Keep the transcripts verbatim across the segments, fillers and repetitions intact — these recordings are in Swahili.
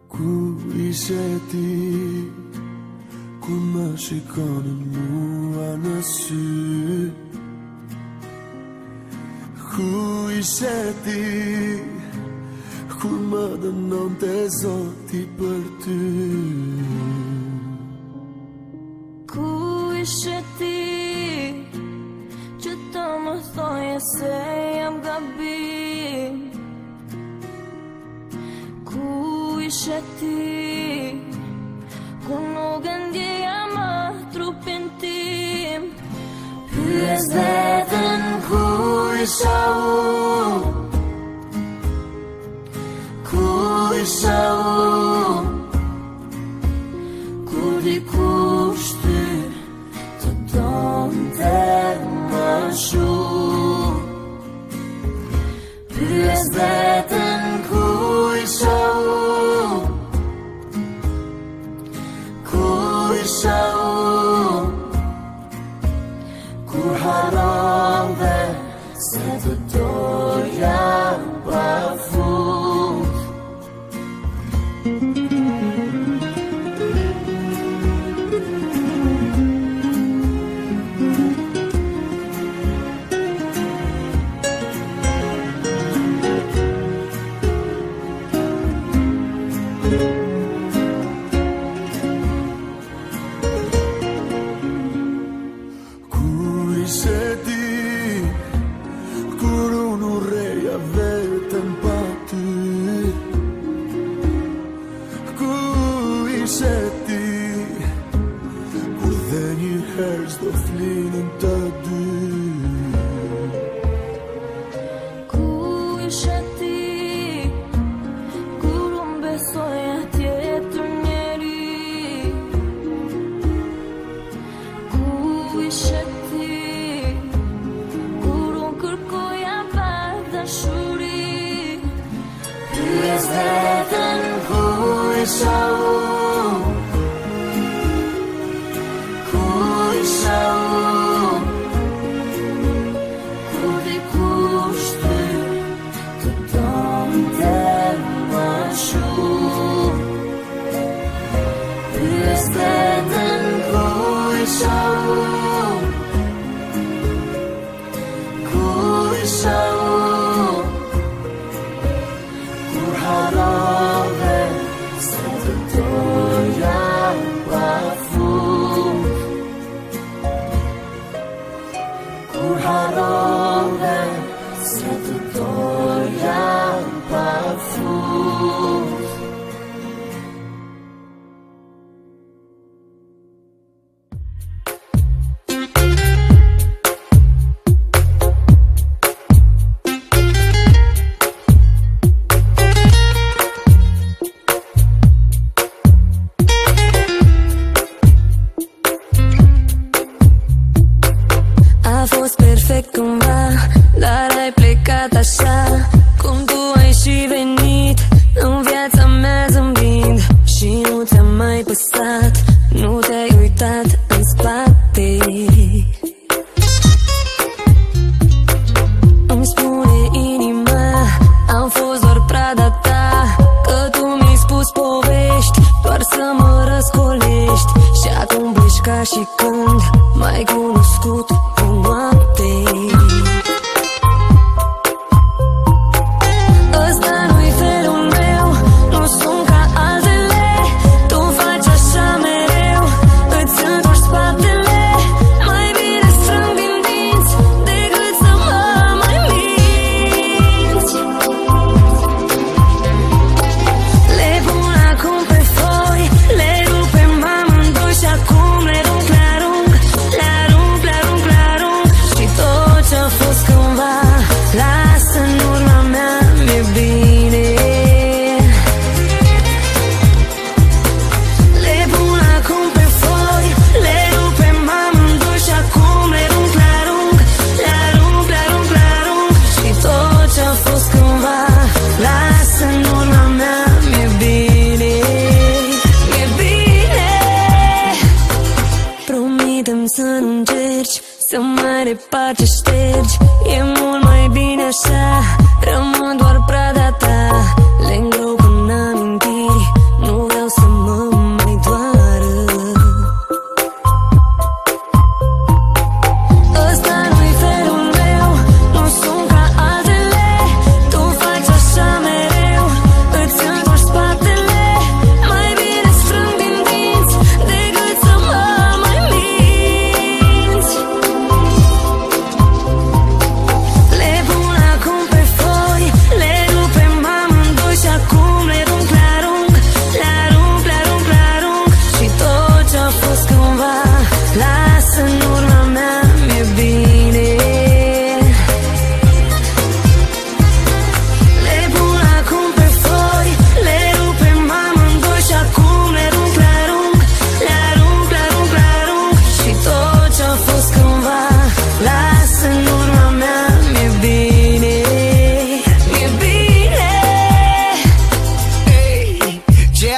Kuiseti kun mä shikonin mua në sy. Kuiseti kur më dënonte Zoti për ty. Ku ishe ti që të më thoje se jam gabim? Ku ishe ti ku nuk e ndjeja më trupin tim? Pyes veten ku isha unë, ku isha unë, kur dikush ty të donte më shumë. Pyes veten ku isha unë, ku isha unë, kur harrove se të doja pafund. S'do flinin të dy. Ku ishe ti kur unë besoja tjetër njeri? Ku ishe ti kur unë kërkoja pa dashuri? Pyes veten ku isha unë, ku isha unë, kur dikush ty të donte më shumë. Pyes veten ku isha unë, ku isha unë, kur harrove se të doja pafund. Kur harrove se të doja pafund. A fost perfect cumva, dar ai plecat așa, cum tu ai și venit în viața mea zâmbind. Și nu ți-a mai păsat, nu te-ai uitat în spate. Îmi spune inima, am fost doar prada ta, că tu mi-ai spus povești doar să mă răscolești. Și acum pleci ca și când m-ai cunoscut o noapte. Ăsta nu-i felul meu, nu sunt ca altele. Tu faci așa mereu, îți întorci spatele. Mai bine strâng din dinți decât să mă mai minți. Le pun acum pe foi, le rupem amândoi și acum le arunc, le arunc, le arunc, le arunc, le arunc. Și tot ce-a fost cândva, lasă în urma mea, mi-e bine. Le pun acum pe foi, le rupem amândoi și acum le arunc, le arunc, le arunc, le arunc, le arunc. Și tot ce-a fost cândva, lasă în urma mea, mi-e bine, mi-e bine. Promite-mi să nu încerci să mai repari ce ștergi. E mult mai bine așa, rămân doar prada ta. Le îngrop în amintiri,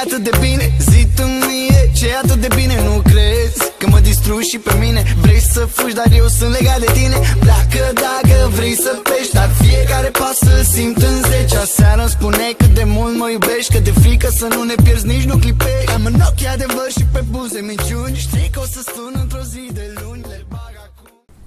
atât de bine? Zi tu mie, ce atât de bine? Nu crezi că mă distrugi și pe mine? Vrei să fugi, dar eu sunt legat de tine. Pleacă dacă vrei să pleci, dar fiecare pas să-l simt în zece. Aseară îmi spuneai cât de mult mă iubești, că de frică să nu ne pierzi, nici nu clipești. Am în ochi adevăr și pe buze minciuni. Știi că o să sun într-o zi de luni. Le bag acum.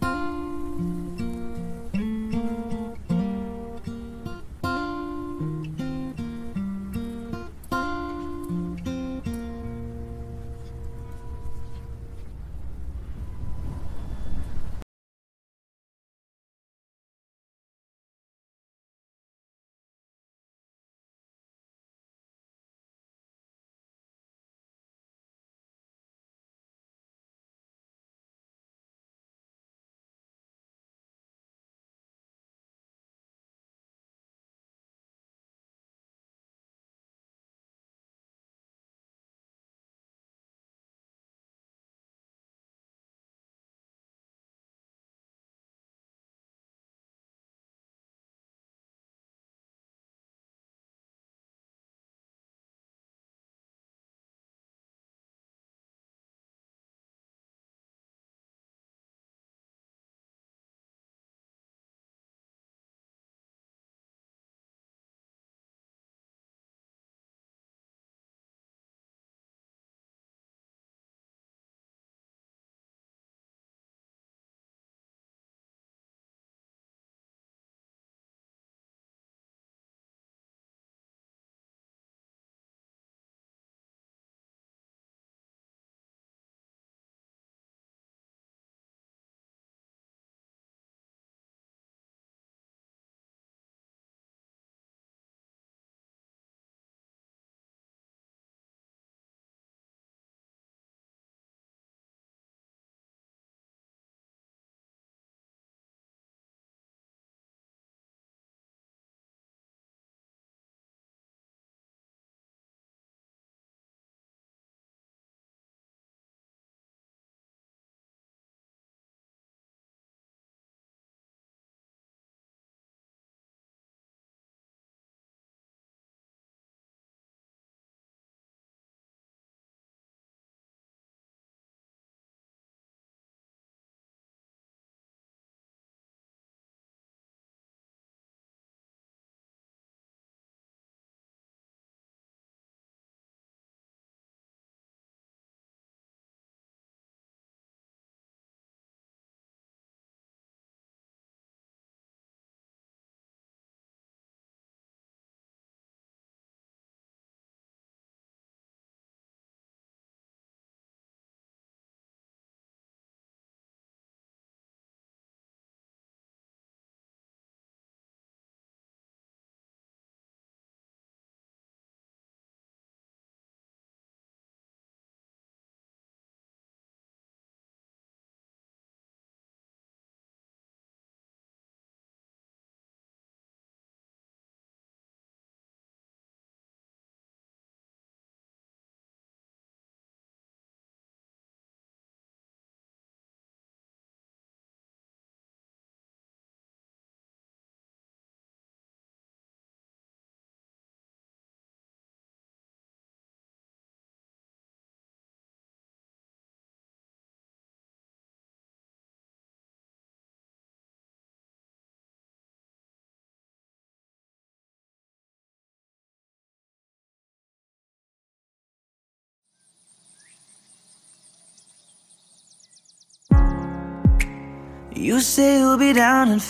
You say you'll be down in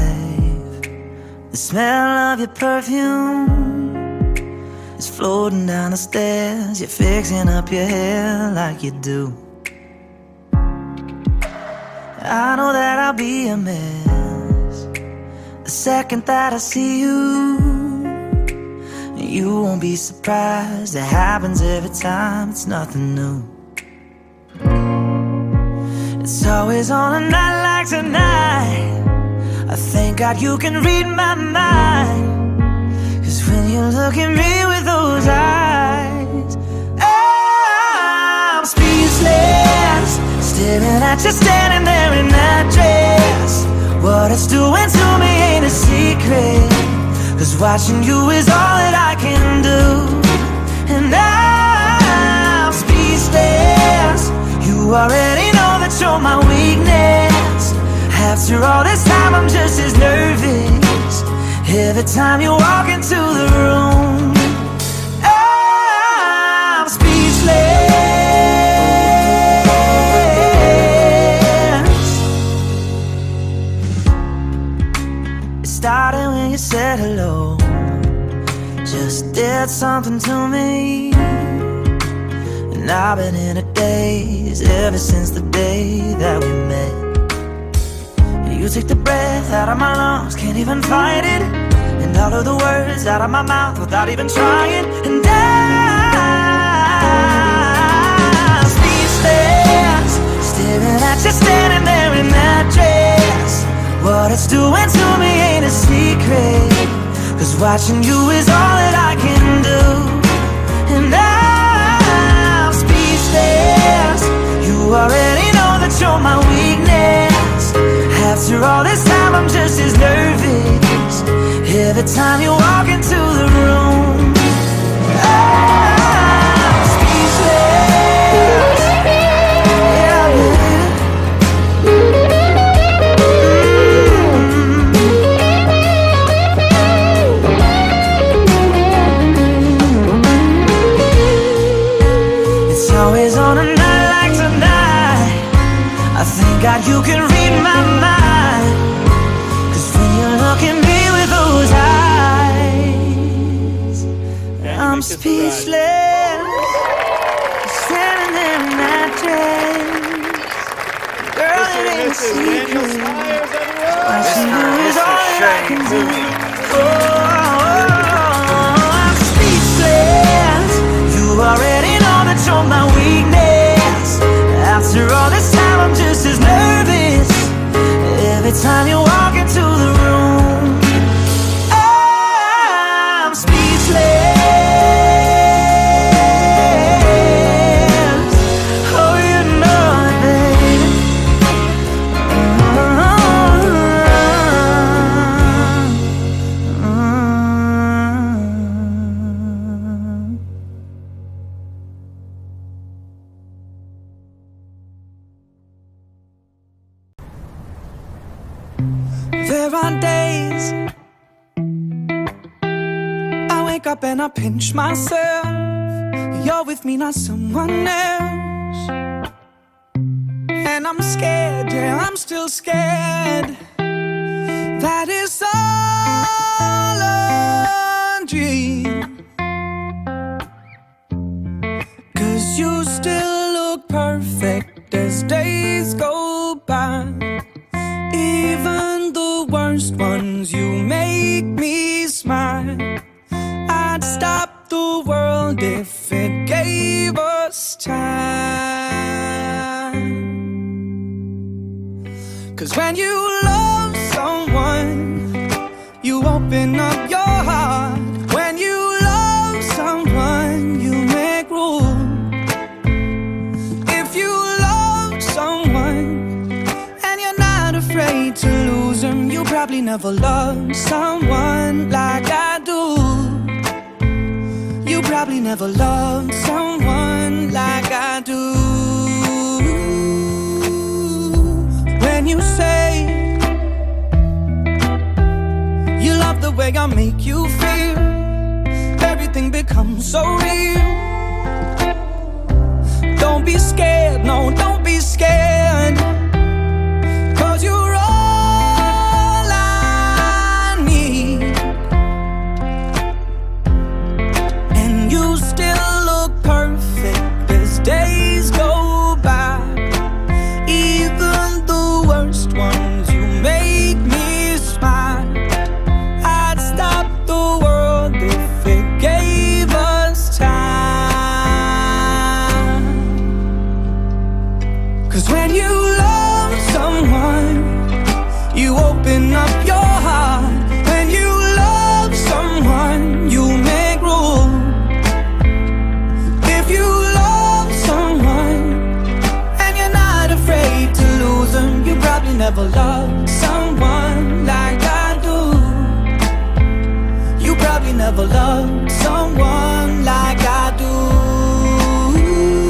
five. The smell of your perfume is floating down the stairs. You're fixing up your hair like you do. I know that I'll be a mess the second that I see you. You won't be surprised, it happens every time, it's nothing new. It's always on a night like tonight. I thank God you can read my mind, 'cause when you look at me with those eyes, I'm speechless, staring at you standing there in that dress. What it's doing to me ain't a secret, 'cause watching you is all that I can do. And I After all this time I'm just as nervous every time you walk into the room. I'm speechless. It started when you said hello, just did something to me. And I've been in a daze ever since the day that we met. You took the breath out of my lungs, can't even fight it, and all of the words out of my mouth without even trying. And I'm speechless, staring at you standing there in that dress. What it's doing to me ain't a secret, 'cause watching you is all that I can do. And I'm speechless. You already know that you're my weakness. After all this time I'm just as nervous every time you walk into the room. I'm speechless. Yeah, baby. It's always on a night like tonight, I thank God you can read my mind, 'cause when you look at me with those eyes, I'm speechless. Standing there in that dress, girl, it ain't a secret. Watching you is all that I can do. Oh, I'm speechless. You already know that you're my weakness. After all this time I'm just as nervous every time you walk into the room. I'm speechless. Oh, you know it, baby. There are days I wake up and I pinch myself. You're with me, not someone else. And I'm scared, yeah, I'm still scared. That is all a dream. 'Cause you still look perfect as days go by. Even the worst ones, you make me smile. I'd stop the world if it gave us time. 'Cause when you love someone, you open up your heart. When you love someone, you make room. If you love someone and you're not afraid to lose them, you probably never loved someone like I do. You probably never loved someone like I do. When you say you love the way I make you feel, everything becomes so real. Don't be scared, no, don't be scared, 'cause you're all I need. And you still look perfect as days go by. Even the worst ones, you make me smile. I'd stop the world if it gave us time. 'Cause when you love someone, you open up your heart. When you love someone, you make room. If you love someone and you're not afraid to lose them, you probably never loved someone like I do. You probably never loved someone like I do.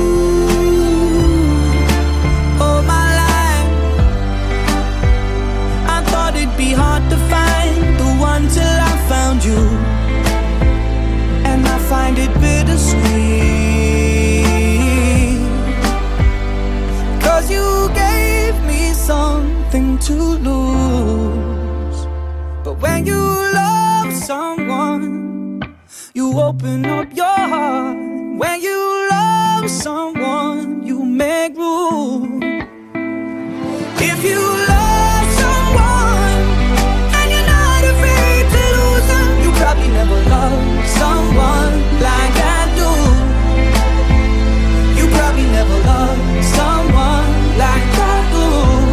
Oh, my life, love someone, you make room. If you love someone and you're not afraid to lose them, you probably never loved someone like I do. You probably never loved someone like I do.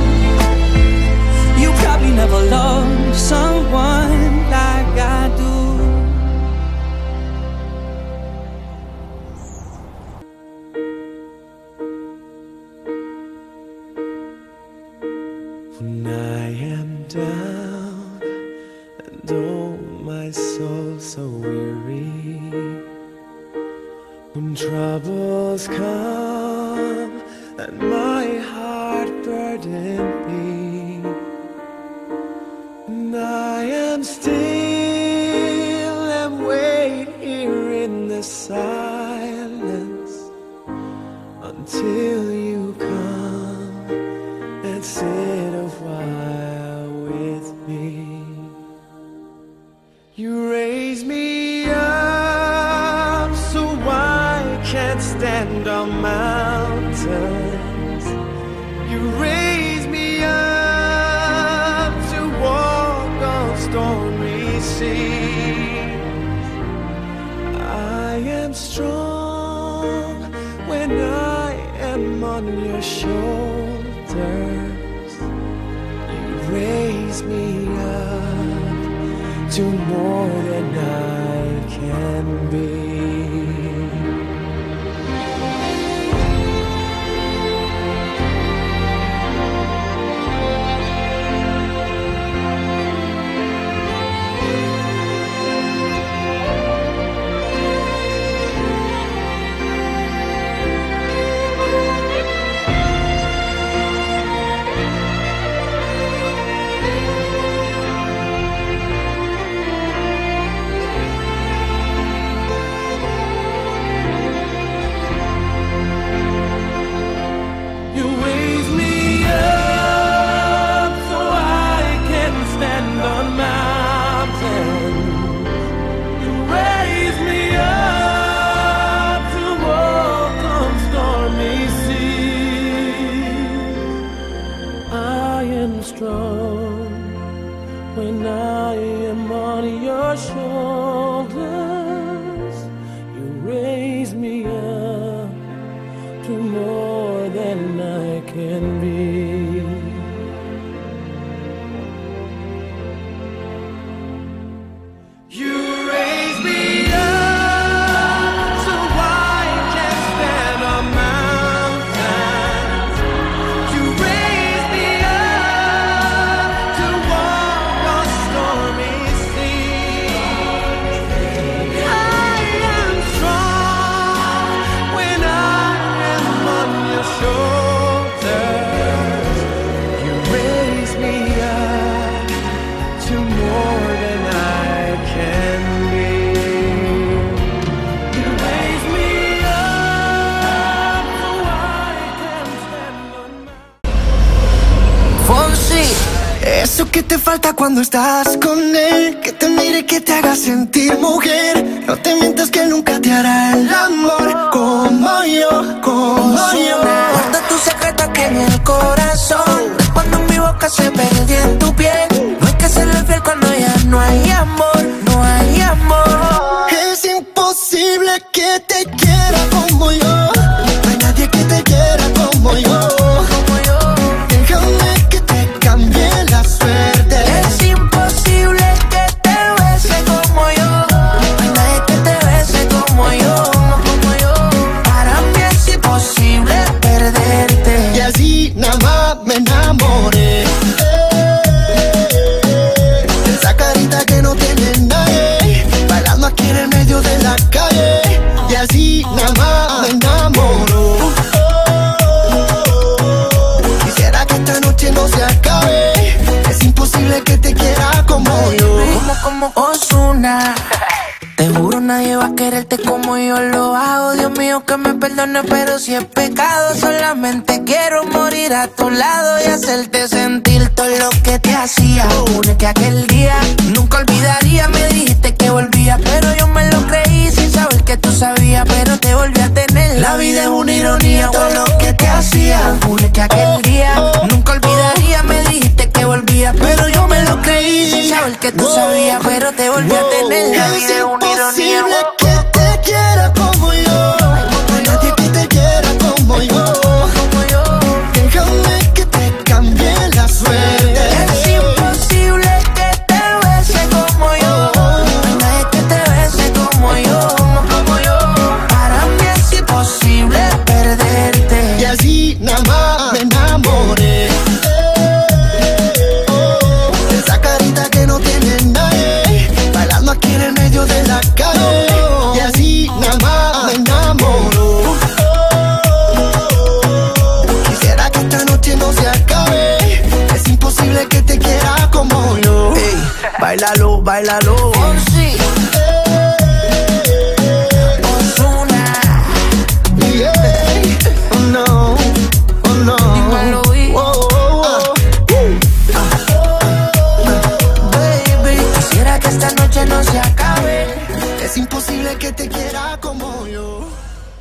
You probably never loved someone like I do. When I am down and oh my soul so weary, when troubles come and my heart burden me, and I am still and wait here in the silence until you come and sit a while with me. You raise me up so I can't stand on mountains. You raise me up to walk on stormy seas. I am strong when I am on your shoulders. You raise me up to more than I can be. When I am on your shoulders, you raise me up to more than I can be. You raise me up so I can stand on mountains. You raise me up to walk on stormy seas. I am strong when I am on your shoulders. You raise me up to more than I can be. You raise me up so I can stand on mountains. Fonsi, eso que te falta cuando estás con él, que te mire, que te haga sentir mujer. No te mientas que nunca te hará el amor como yo, como yo. Guarda tu secreto aquí en el corazón, cuando mi boca se perdía en tu piel. No hay que serle fiel cuando ya no hay amor, no hay amor. Es imposible que te quiera como yo. No hay nadie que te quiera como yo. Déjame que te cambie la suerte. Es imposible que te bese como yo. No hay nadie que te bese como yo, como yo. Para mí es imposible perderte. Y así nada más me enamoré. De esa carita que no tiene nadie, bailando aquí en el medio de la calle. Y así nada más me enamoro. Quisiera que esta noche no se acabe. Es imposible que te quiera como yo. Como, como Ozuna. Te juro nadie va a quererte como yo lo hago. Dios mío que me perdone, pero si es pecado, solamente quiero morir a tu lado y hacerte sentir todo lo que te hacía. Une que aquel día nunca olvidaría. Me dijiste que volvía, pero yo me lo creí sin saber que tú sabías, pero te volví a tener. La vida es una ironía todo lo que te hacía. Juré que aquel día nunca olvidaría. Me dijiste que volvías, pero yo me lo creí sin saber que tú sabías. Pero te volví a tener. La vida es una ironía. Es imposible que te quiera como yo. Nadie que te quiera como yo. Déjame que te cambie la suerte. Es imposible que te bese como yo. Nadie que te bese como yo, como yo. Para mí es imposible perderte. Y así nada más me enamoré. Esa carita que no tiene nadie, bailando aquí en el medio de la calle. Y así nada más me enamoró. Quisiera que esta noche no se acabe. Es imposible que te quiera como yo. Ey, bailalo, bailalo. Oh, sí. Ozuna. Yeah. Oh no, oh no. Dímelo, y- Oh, oh, oh. Baby, quisiera que esta noche no se acabe. Es imposible que te quiera como yo.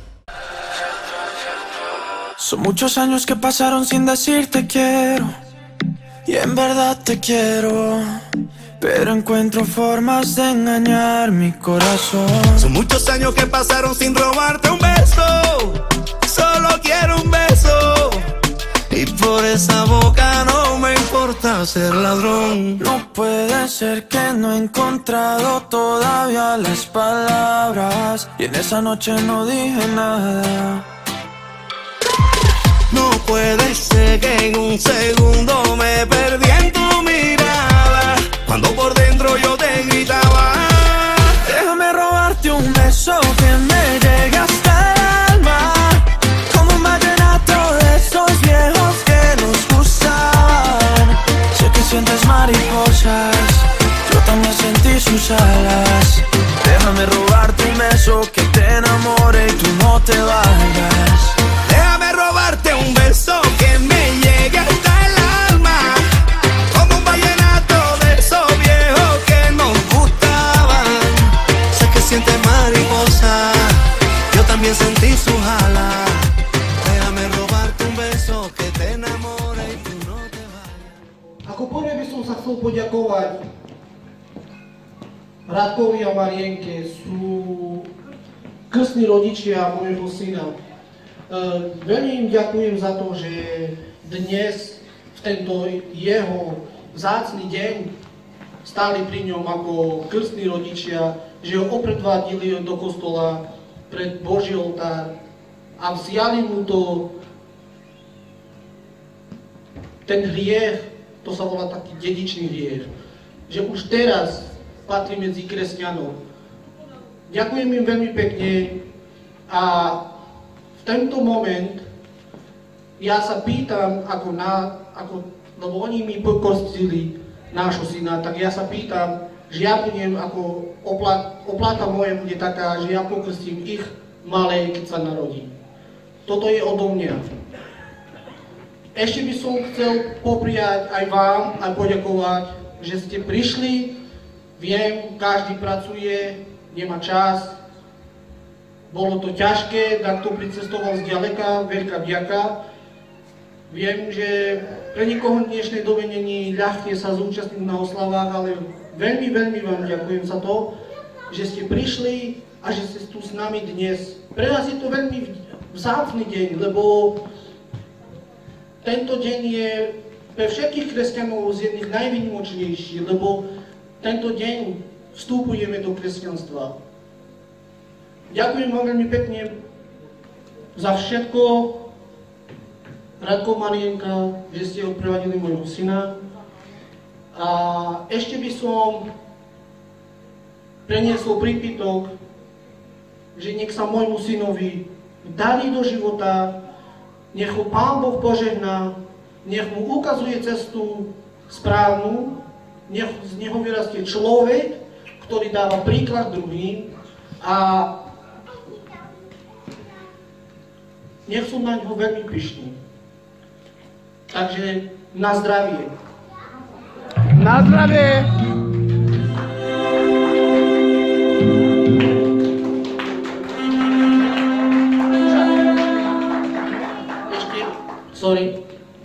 Son muchos años que pasaron sin decirte quiero. Y en verdad te quiero. Pero encuentro formas de engañar mi corazón. Son muchos años que pasaron sin robarte un beso. Solo quiero un beso. Y por esa boca no me importa ser ladrón. No puede ser que no he encontrado todavía las palabras. Y en esa noche no dije nada. No puede ser que en un segundo me perdí en tu mirada. Cuando por dentro yo te gritaba. Déjame robarte un beso que me llegue hasta el alma. Como un vallenato de esos viejos que nos gustaban. Sé que sientes mariposas, yo también sentí sus alas. Déjame robarte un beso que te enamore y tú no te vayas. Déjame robarte un beso que me llegue hasta el alma. Como un vallenato de esos viejos que nos gustaban. Sé que sientes mariposa, yo también sentí sus alas. Déjame robarte un beso que te enamore y tú no te vayas. Ako prvé by som sa chcel poďakovať Radkovi a Marienke, sú krstní rodičia môjho syna. Uh, veľmi im ďakujem za to, že dnes, v tento jeho vzácny deň, stáli pri ňom ako krstní rodičia, že ho opredvádili do kostola pred Boží oltár a vziali mu to, ten hriech, to sa volá taký dedičný hriech, že už teraz patrí medzi kresťanov. Ďakujem im veľmi pekne a v tento moment ja sa pýtam, ako na, ako, lebo oni mi pokrstili nášho syna, tak ja sa pýtam, že ja budem ako oplat, oplata moja bude taká, že ja pokrstím ich malé, keď sa narodí. Toto je odo mňa. Ešte by som chcel popriať aj vám, aj poďakovať, že ste prišli. Viem, každý pracuje, nemá čas. Bolo to ťažké, tak to pricestoval z ďaleka, veľká vďaka. Viem, že pre nikoho v dnešnej dobe není ľahké sa zúčastniť na oslavách, ale veľmi, veľmi vám ďakujem za to, že ste prišli a že ste tu s nami dnes. Pre nás je to veľmi vzácny deň, lebo tento deň je pre všetkých kresťanov z jedných najvýnimočnejších, lebo tento deň vstupujeme do kresťanstva. Ďakujem vám veľmi pekne za všetko, Radko, Marienka, že ste odprevadili môjho syna. A ešte by som preniesol prípitok, že nech sa môjmu synovi darí do života, nech ho Pán Boh požehná, nech mu ukazuje cestu správnu, nech z neho vyrastie človek, ktorý dáva príklad druhým a nech sú na ňo veľmi pyšní. Takže na zdravie. Na zdravie! Sorry.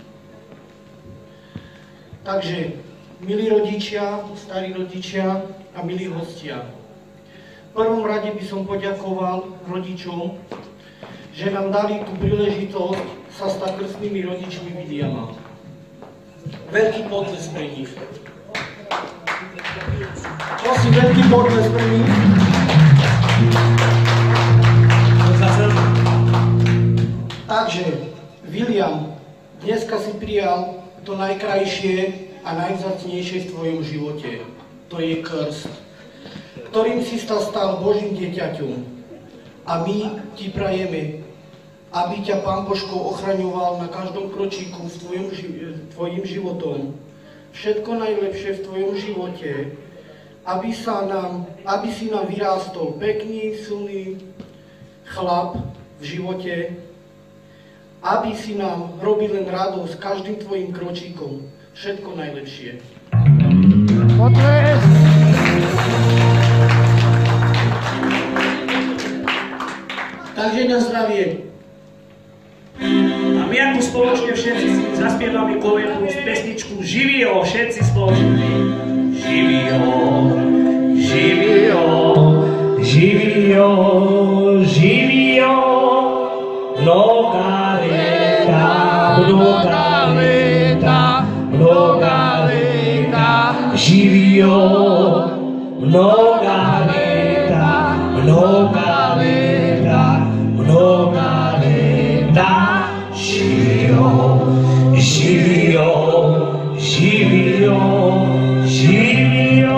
Takže, milí rodičia, starí rodičia a milí hostia. V prvom rade by som poďakoval rodičom, že nám dali tú príležitosť sa stať krstnými rodičmi Williama. Veľký potles pre nich. Prosím, veľký potles pre nich. Takže, William, dneska si prijal to najkrajšie a najvzácnejšie v tvojom živote. To je krst, ktorým si sa stal Božím dieťaťom. A my ti prajeme, aby ťa Pán Božko ochraňoval na každom kročíku v tvojom, tvojim životom. Všetko najlepšie v tvojom živote, aby, sa nám, aby si nám vyrástol pekný, silný chlap v živote, aby si nám robil len radosť každým tvojim kročíkom. Všetko najlepšie. Potles! Takže na zdravie. A my ako spoločne všetci si zaspievame koletu z pesničku Živio, všetci spoločne. Živio, živio, živio, živio, mnoga leta, mnoga leta, mnoga leta, živio, mnoga leta, mnoga leta, mnoga leta, živio, živio, živio, živio.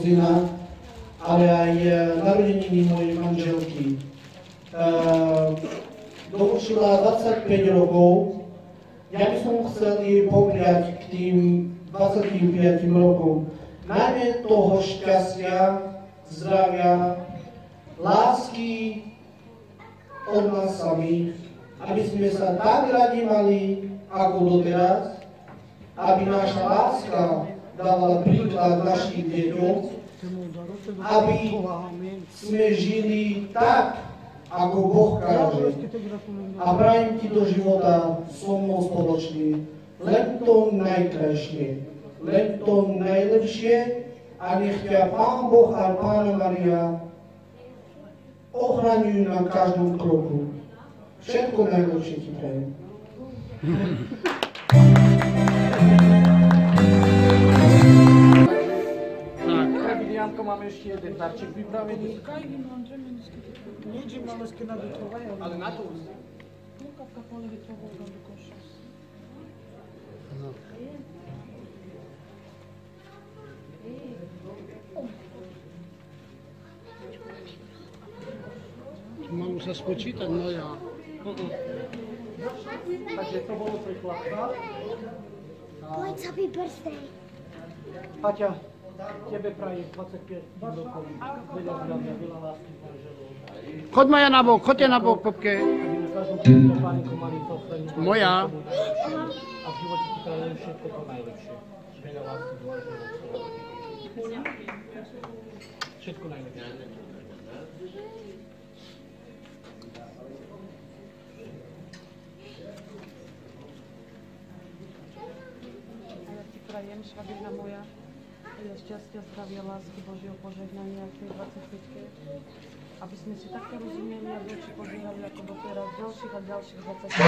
syna, ale aj narodeniny mojej manželky. Dovršila dvadsaťpäť rokov. Ja by som chcel jej popriať k tým dvadsiatym piatym rokom najmä toho šťastia, zdravia, lásky od nás samých, aby sme sa tak radi mali ako doteraz, aby naša láska dávala príklad našim deťom, aby sme žili tak, ako Boh káže. A prajem ti do života so mnou spoločne len to najkrajšie, len to najlepšie a nech ťa Pán Boh a Pána Maria ochraňujú na každom kroku. Všetko najlepšie ti prajem. Janko, máme ešte jeden darček vypravený. Niečím máme skynať do tvojho. Ale na to už. Lukavka pole vytrovou do koša. Mám sa spočítať, no ja. Takže to bolo tvoj chlapca. Poď, happy birthday. Paťa, tebe prajem dvadsaťpäť rokov. Veľa zdravia, veľa lásky, manželov. Choď Maja na bok, choďte na bok, popke. Aby na každom týždňu páninku mali to chleň. Moja. A v živote ti prajem všetko to najlepšie. Veľa lásky, manželov. Všetko najlepšie. Prajem, švagrina moja, veľa šťastia, zdravia, lásky, Božieho požehnania v tej dvadsaťpäťke, aby sme si takto rozumeli a veľči požehnali ako doteraz ďalších a ďalších dvadsaťpäť.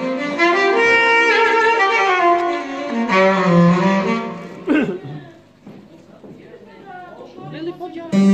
Lili, poď.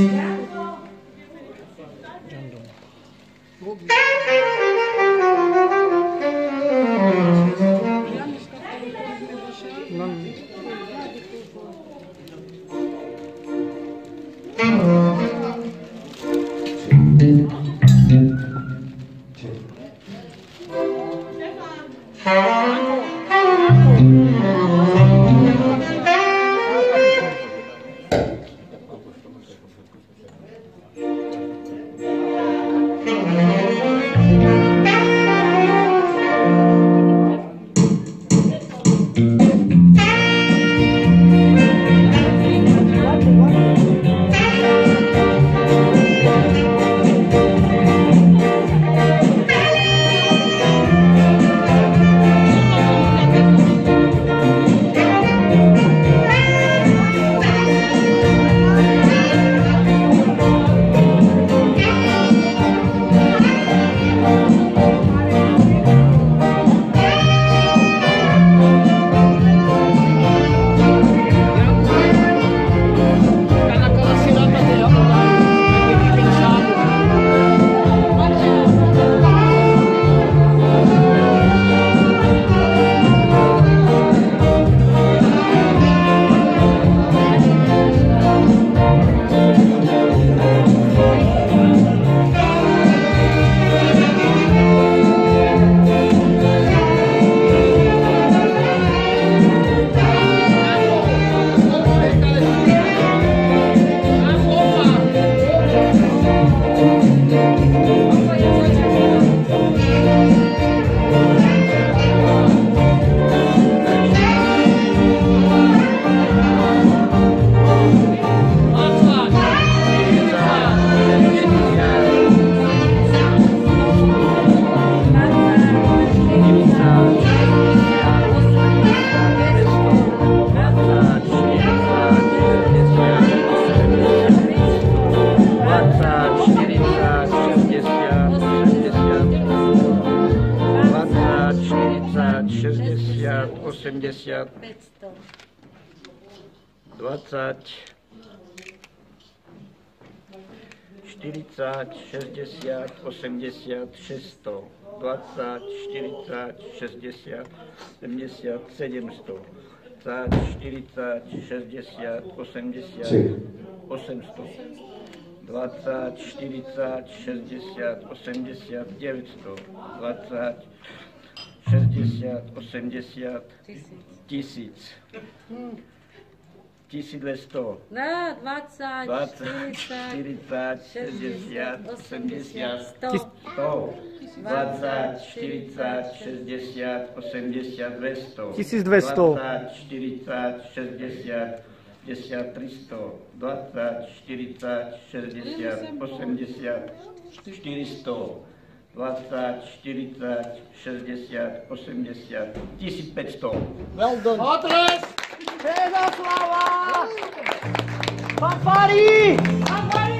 osemdesiat, dvadsať, štyridsať, šesťdesiat, osemdesiat, šesťsto, dvadsať, štyridsať, šesťdesiat, sedemdesiat, sedemsto, dvadsať, štyridsať, šesťdesiat, osemdesiat, osemsto. dvadsať, štyridsať, šesťdesiat, osemdesiat, deväťsto. dvadsať, šesťdesiat, osemdesiat, tisíc. tisícdvesto. Na dvadsať, štyridsať, šesťdesiat, osemdesiat, sto. dvadsať, štyridsať, šesťdesiat, osemdesiat, dvesto. tisícdvesto. dvadsať, štyridsať, šesťdesiat, desať, tristo. dvadsať, štyridsať, šesťdesiat, osemdesiat, štyristo. dvadsať, štyridsať, šesťdesiat, osemdesiat, tisícpäťsto. Well done. Potres! Čehoslava! Fanfári! Fanfári!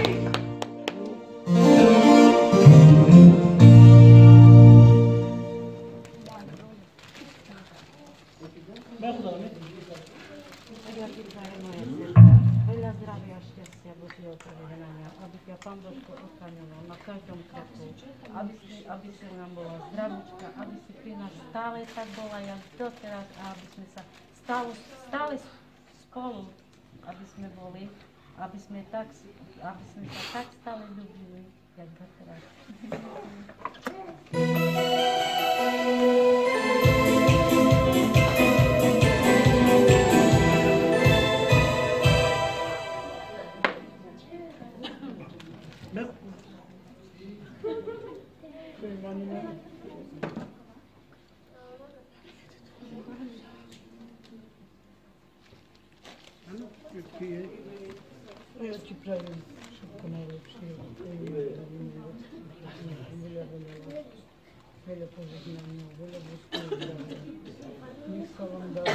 Veľa zdravia, šťastia, Božieho požehnania, aby ťa Pán Božko ochraňoval na každom kroku, aby si, aby si nám bola zdravička, aby si pri nás stále tak bola, jak doteraz, a aby sme sa stále, stále spolu, aby sme boli, aby sme, tak, aby sme sa tak stále ľúbili, jak doteraz. Ja ti prajem všetko najlepšie, veľa, veľa lásky, veľa požehnania, veľa božského zdravia. Nech sa vám dá,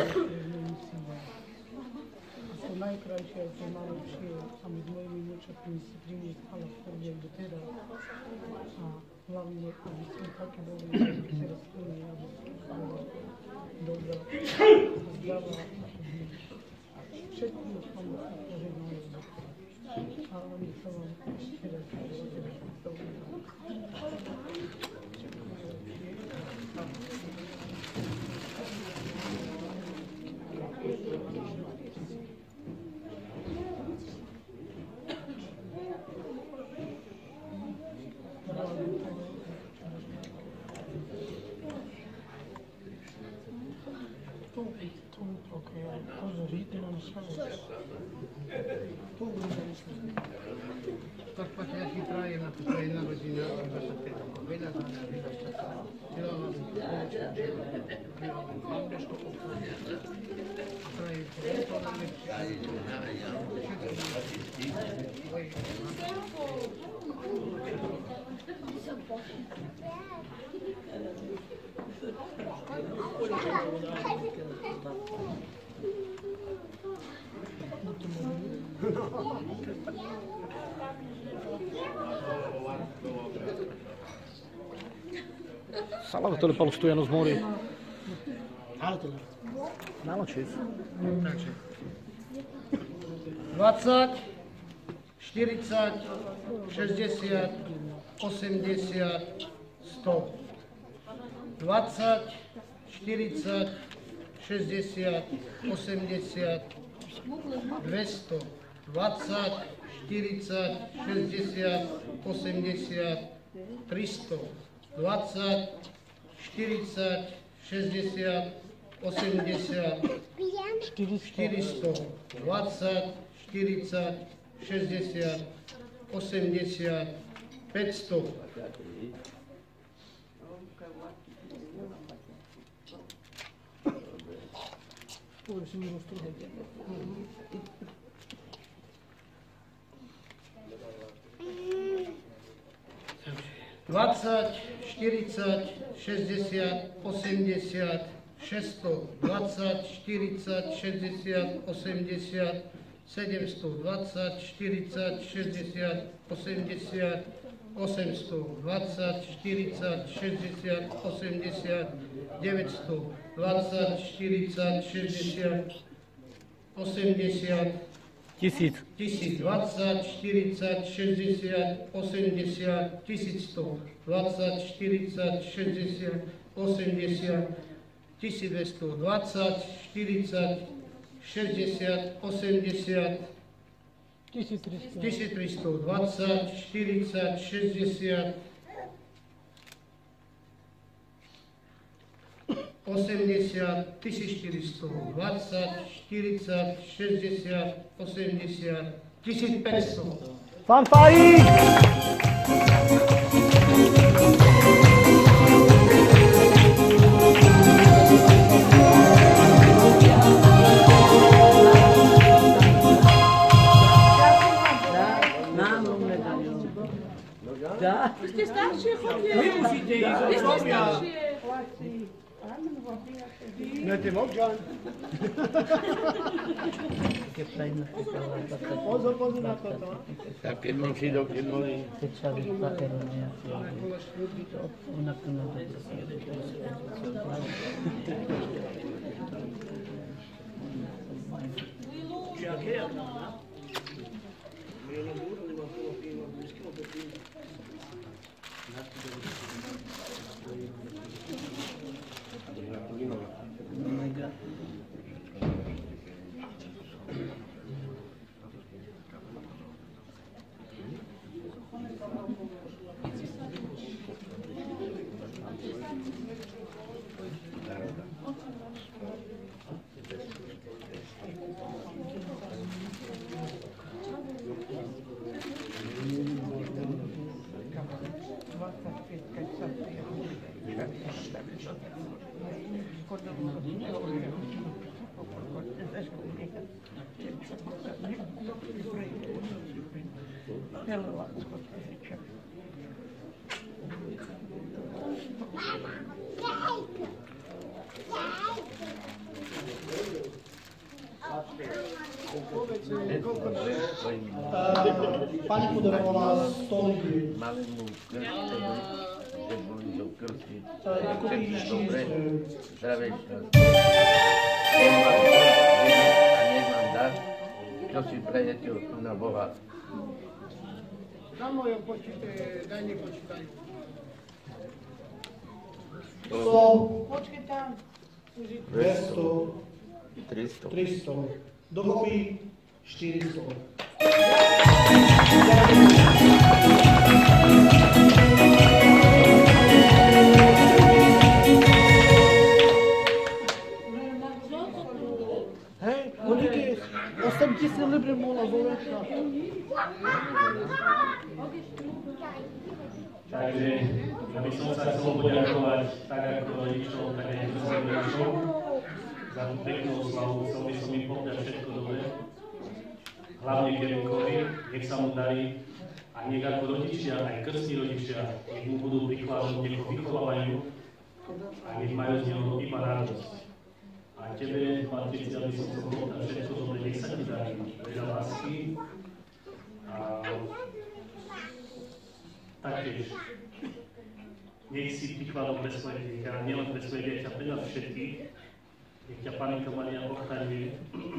ako najkrajšie, ako najlepšie, a my s mojimi vnúčatmi si priniesť ale v prvej do teraz. A hlavne, aby sme také boli, aby teraz plní, aby sme boli dobrá, zdravá, všetko už vám požehnanie. A nech sa vám ešte raz Tak Paťa, ja ti prajem na to tvoje narodiny, dvadsaťpäť rokov. Veľa zdravia, veľa šťastia. Veľa vám spoločného života. Veľa vám Pán Božko ochráni. Prajem ti veľa Salvatore Paolo Stojano z Mori. Najlepšie. dvadsať, štyridsať, šesťdesiat, osemdesiat, sto. dvadsať, štyridsať, šesťdesiat, osemdesiat, dvesto. dvadsať, štyridsať, šesťdesiat, osemdesiat, tristo. dvadsať, štyridsať, šesťdesiat, osemdesiat, štyristo. dvadsať, štyridsať, šesťdesiat, osemdesiat, päťsto. dvadsať, štyridsať, šesťdesiat, osemdesiat, šesťsto. dvadsať, štyridsať, šesťdesiat, osemdesiat, sedemsto. dvadsať, štyridsať, šesťdesiat, osemdesiat, osemsto. dvadsať, štyridsať, šesťdesiat, osemdesiat, deväťsto. dvadsať, štyridsať, šesťdesiat, osemdesiat, Tisíc. Tisíc. dvadsať, štyridsať, šesťdesiat, osemdesiat, tisícsto. dvadsať, štyridsať, šesťdesiat, osemdesiat, tisícdvesto. dvadsať, štyridsať, šesťdesiat, osemdesiat, tisíc tristo dvadsať, štyridsať, šesťdesiat, osemdesiat, tisíc štyristo dvadsať, štyridsať, šesťdesiat, osemdesiat, tisíc päťsto. Fanfárik! Vy ste staršie, chodie. Vy musíte ísť Vy ste od staršie. Nete mogę. Pozor, pozor na to. Tak keď mám si do keď boli. Pani podarovala stoliky. Malému krstenu, že boli do krstí. Akoby Dobre, ešte zdravejšia. A nech vám dá, čo si prejete od tu na Boha. Na mojom počíte, daj nepočítaj. sto, Počkej tam. dvesto, tristo. tristo. Dokopy štyristo. Hej, koľko osem tisíc libre mohla volečka. Takže ja by som sa chcel poďakovať tak ako rodičov, tak aj svojim rodičom za tú peknú oslavu. Chcel by som im povedať všetko dobré. Hlavne Kevinkovi, nech sa mu darí a nech ako rodičia, aj krstní rodičia, nech mu budú prikladať, nech ho vychovávajú a nech majú z neho iba radosť. A tebe, Patricia, by som chcel povedať všetko dobré, nech sa ti darí, veľa lásky a taktiež nech si prikladom pre svoje dieťa, nielen pre svoje dieťa, pre nás všetkých, nech ťa Panenka Mária ochraňuje.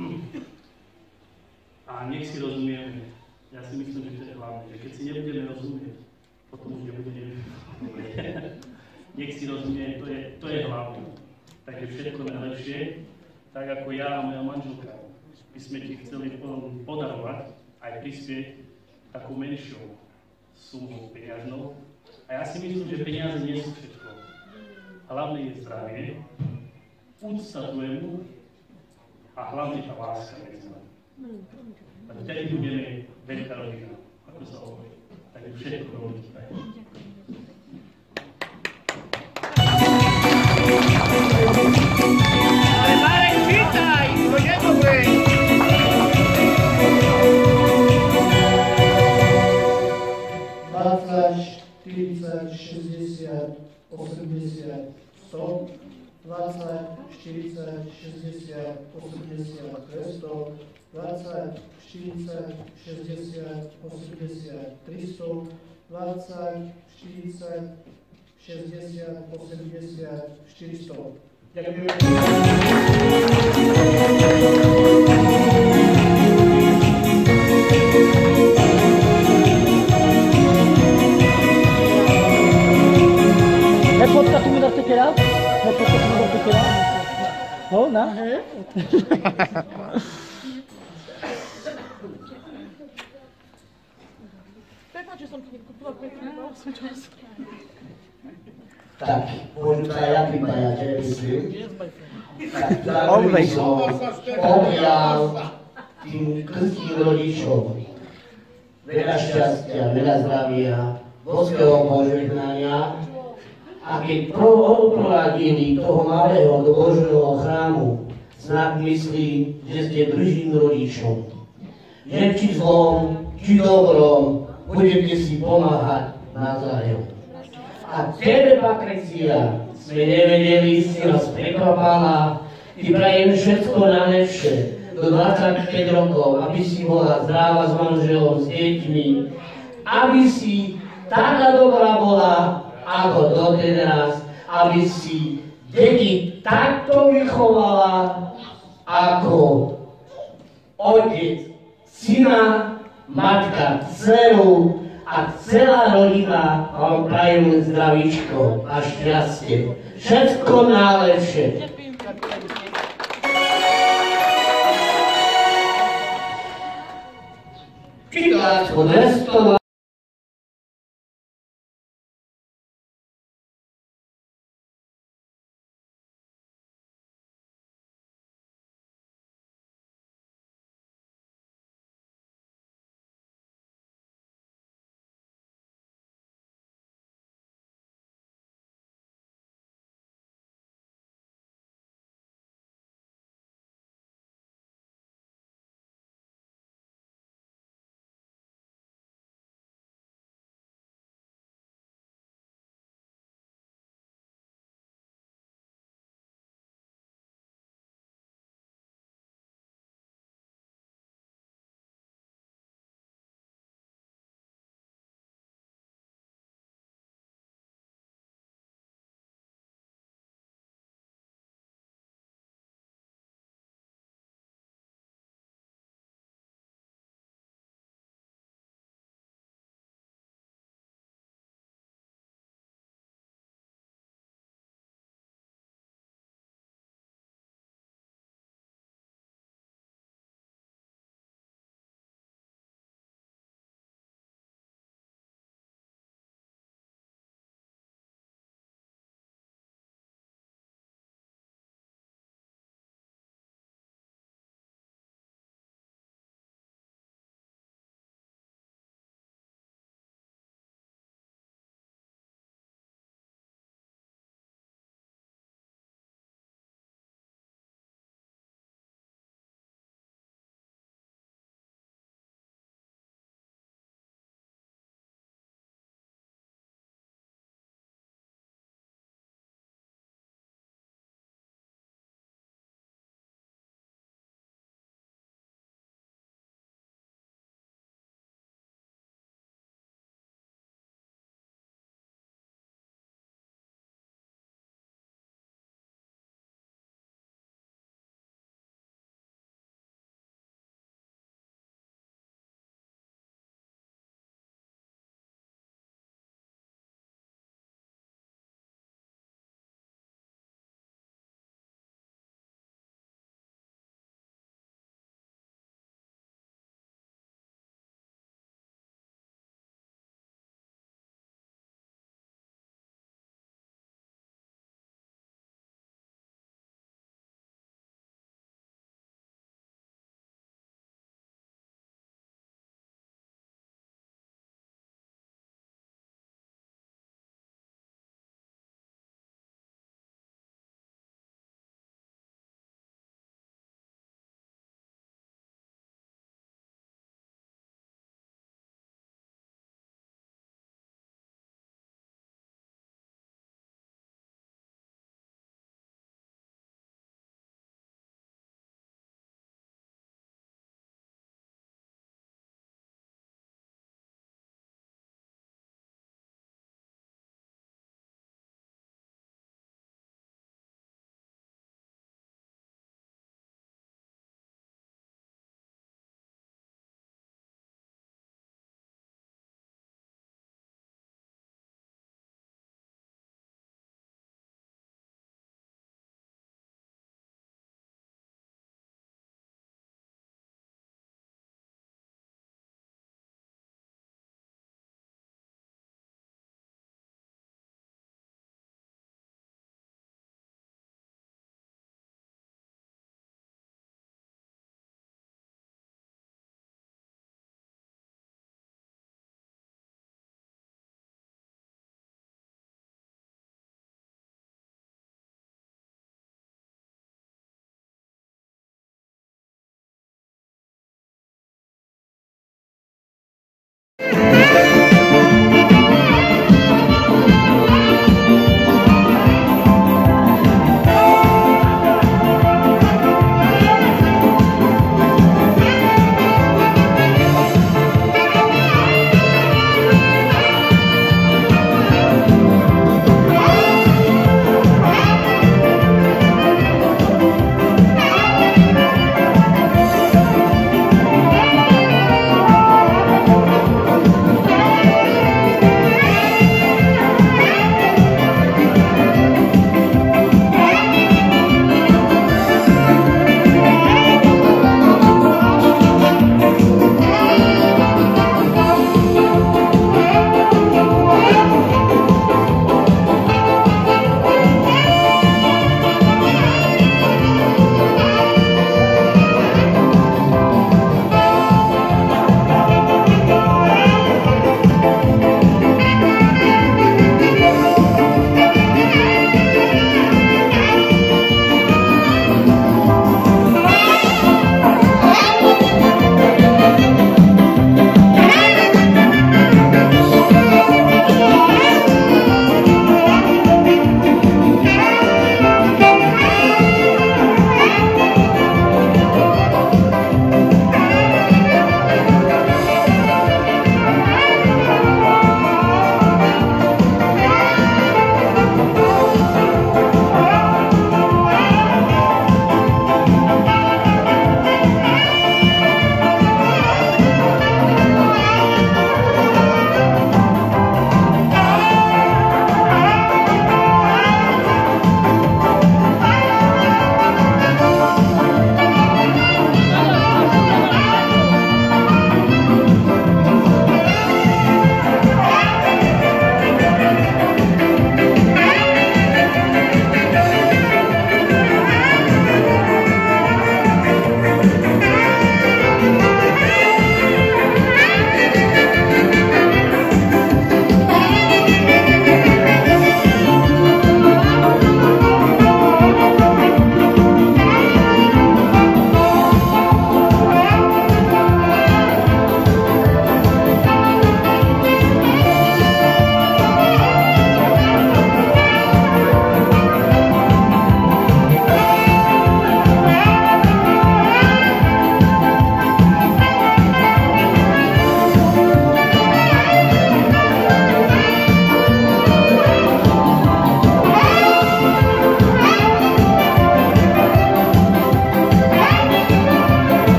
A nech si rozumieme. Ja si myslím, že to je hlavné, že keď si nebudeme rozumieť, potom už nebudeme. Nech si rozumie, to je, to je hlavné. Takže všetko najlepšie, tak ako ja a moja manželka by sme ti chceli podarovať, aj prispieť takú menšiu sumu peňažnou. A ja si myslím, že peniaze nie sú všetko. Hlavné je zdravie, úcta tvojemu a hlavne tá láska medzi nami. A vtedy budeme veľká rodina, ako sa hovorí. Takže všetko veľmi prajem. Ale Marek, vítaj! To je dobré! dvadsať, štyridsať, šesťdesiat, osemdesiat, sto, dvadsať, štyridsať, šesťdesiat, osemdesiat, dvesto, dvadsať, štyridsať, šesťdesiat, osemdesiat, tristo, dvadsať, štyridsať, šesťdesiat, osemdesiat, štyristo. Ďakujem. Lepota tu mi daste quedar? Lepota tu mi daste quedar? Oh, na? že som ti nekúpila pekný bol súčasť. Tak, môžem sa ja pripájať, že myslím. Tak zároveň by som poprial tým krstným rodičom veľa šťastia, veľa zdravia, božského požehnania. A keď odprovadili toho malého do Božieho chrámu, snad myslím, že ste držím rodičom. Že či zlom, či dobrom, budete si pomáhať navzájom. A tebe, Patricia, sme nevedeli, si nás prekvapala, ty prajem všetko najlepšie do dvadsaťpäť rokov, aby si bola zdravá s manželom, s deťmi, aby si taká dobrá bola, ako doteraz, aby si deti takto vychovala, ako otec, syna, matka, dceru a celá rodina vám prajem zdravíčko a šťastie. Všetko najlepšie. Čítáčko dvesto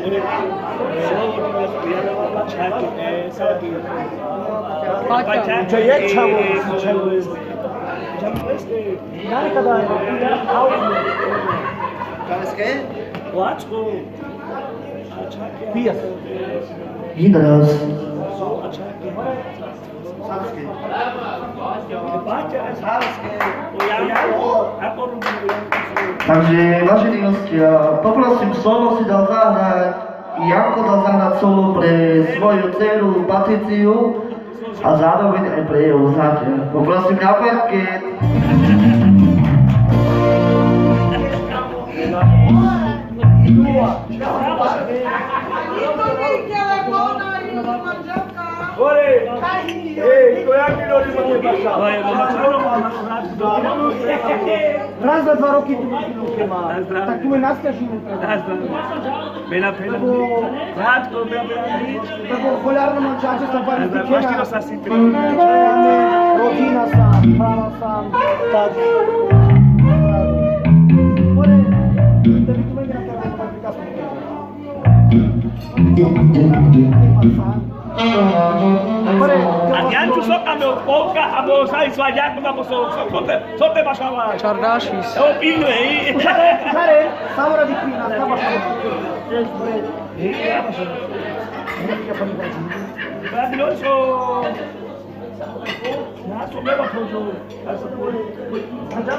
Čo je čavo? Čavo je. Nekada je. Čaveské? Láčko. Pijas. Hidras. Takže, vážení hostia, poprosím solo si dal zahrať, Janko dal zahrať solo pre svoju dceru Patriciu a zároveň aj pre jeho znáteľ. Poprosím na parket. Ore! Ej, to jak mi ľudí bude pašal? Raz za dva roky tu máš má. Tak tu je nastažíme. Pena, pena. Rádko, pena, pena. Tako choľárno mám čáče sa pár Máš ti to sa si rodina sám, práva sám. Tak. Ore, to by tu mene na to aplikáciu. Adiante só a meu pouca, a meu sai swajak na mo so so te so te bashala. Čardashis. É o pinho aí. Care, samara dipina, sama sama. Yes, bread. Maravilhoso. Na so leva pro jogo. Essa foi. Ajak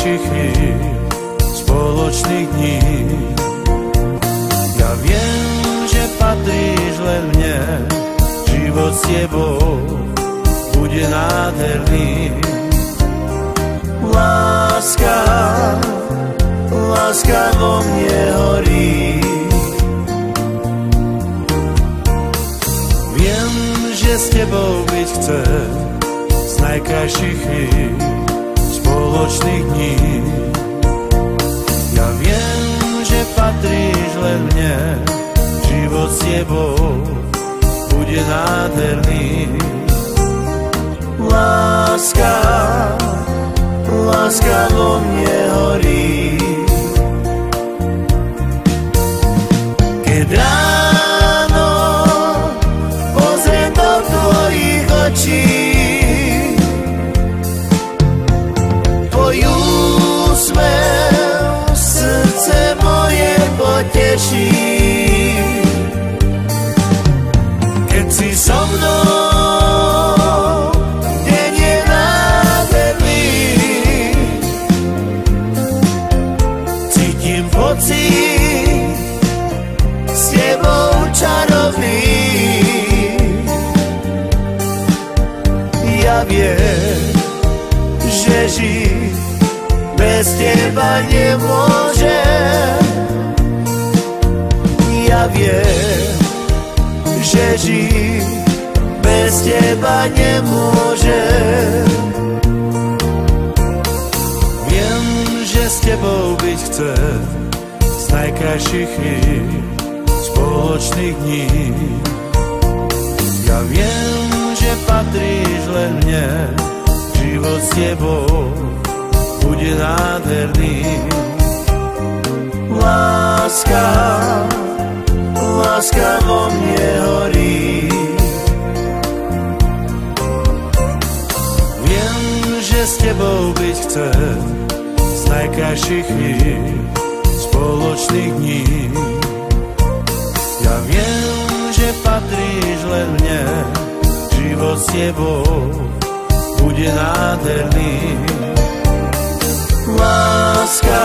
najkrajších chvíľ, spoločných dní. Ja viem, že patríš len mne, život s tebou bude nádherný. Láska, láska vo mne horí. Viem, že s tebou byť chcem, z najkrajších chvíľ, spoločných dní. Ja viem, že patríš len mne, život s tebou bude nádherný. Láska, láska vo mne horí. Keď ráno pozriem do tvojich očí, tvoj úsmev srdce moje poteší. Keď si so mnou, deň je nádherný, cítim pocit s tebou čarovný. Ja viem, že žiť bez teba nemôžem. Ja viem, že žiť bez teba nemôžem. Viem, že s tebou byť chcem, z najkrajších chvíľ, spoločných dní. Ja viem, že patríš len mne, život s tebou bude nádherný. Láska, láska vo mne horí. Viem, že s tebou byť chcem, z najkrajších chvíľ, spoločných dní. Ja viem, že patríš len mne, život s tebou bude nádherný. Láska,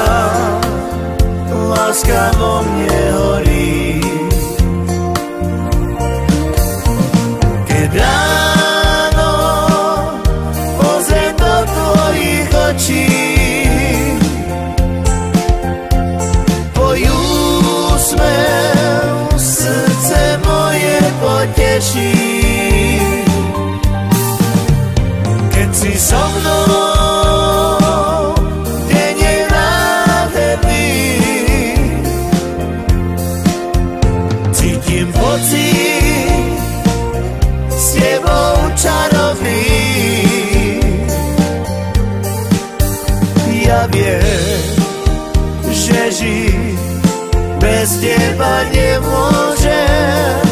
láska vo mne horí. Keď ráno pozriem do tvojich očí, tvoj úsmev srdce moje poteší. Keď si so mnou, deň je nádherný, cítim pocit s tebou čarovný. Ja viem, že žiť bez teba nemôžem.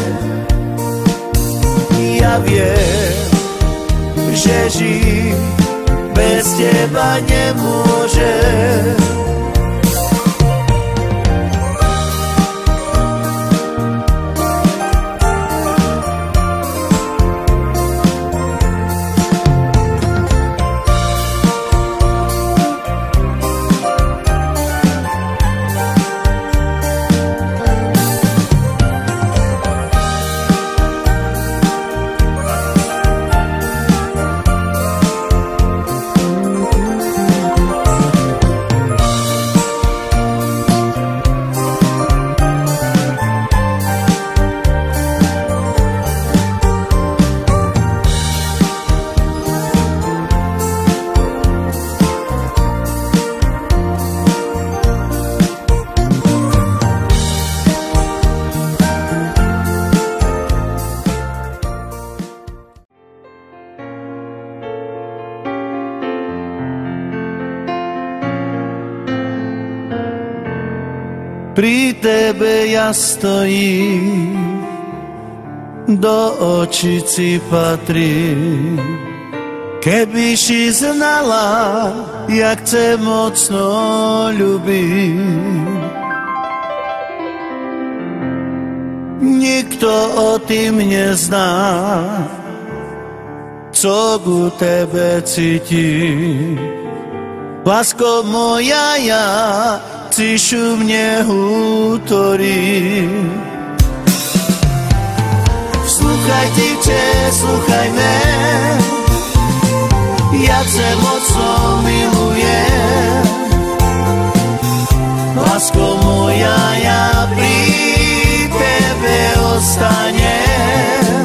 Ja viem, že žiť bez teba nemôžem. Pri tebe ja stojím, do očí si patrím. Keby si znala, jak ťa mocno ľubím. Nikto o tým nezná, co ku tebe cítim. Lásko moja, ja tišu mne hútorí. Sluchaj divče, sluchaj me, ja te mocno milujem. Lásko moja, ja pri tebe ostanem.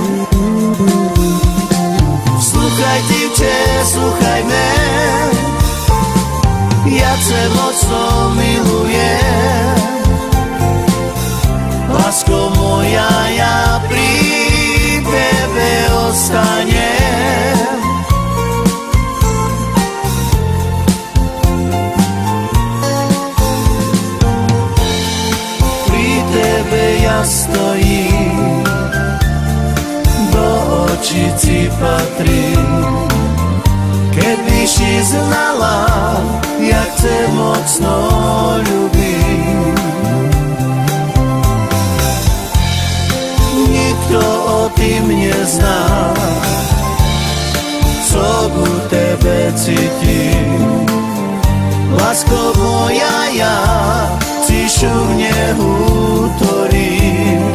Sluchaj divče, sluchaj me, ja te mocno milujem. Lásko moja, ja pri tebe ostanem. Pri tebe ja stojím, do očí ti patrím. Keď by si znala, jak te mocno ľubím. Nikto o tým nezná, co ku tebe cítim. Lásko moja, ja tišu mne hútorím.